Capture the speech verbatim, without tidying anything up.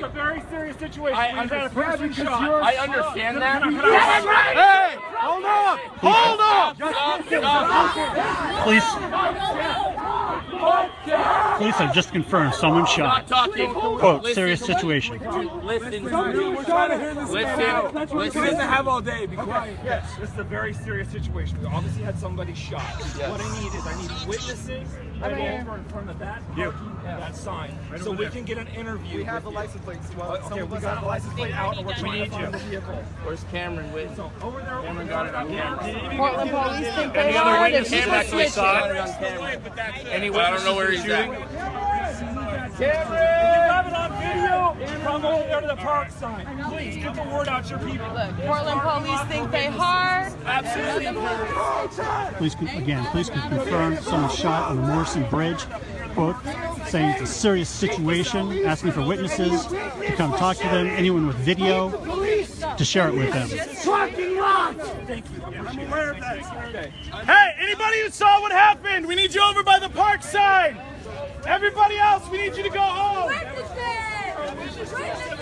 very serious situation. I We've had a understand person because shot. you're- I understand that. That's right. Hey, hold up! Hold up! Stop, stop. Police. Police have just confirmed someone shot. Stop talking. Quote, Listen. serious situation. Listen. We're trying to hear this. Listen. He Listen. doesn't have all day. Be quiet. Yes, this is a very serious situation. We obviously had somebody shot. Yes. What I need is I need witnesses right over in front of that parking, that sign, so we can get an interview. We have the license plates. Well, Okay, some of we us got have the license plate out, and we're trying to find the vehicle. Where's Cameron? Wait. So over there, Cameron got it on camera. Portland police think they Any other are. witnesses If you actually switch saw it. it? on camera. Any I don't know where he's at. Cameron! You have it on video from over there to the park sign. Please get the word out to your people. Look, Portland police think they hard. Absolutely. Police can, again, police can confirm someone shot on the Morrison Bridge. Quote, saying it's a serious situation, asking for witnesses to come talk to them, anyone with video to share it with them. Thank you. I'm aware of that. Okay. Hey, anybody who saw what happened, we need you over by the park sign. Everybody else, we need you to go home. Witnesses! Witnesses!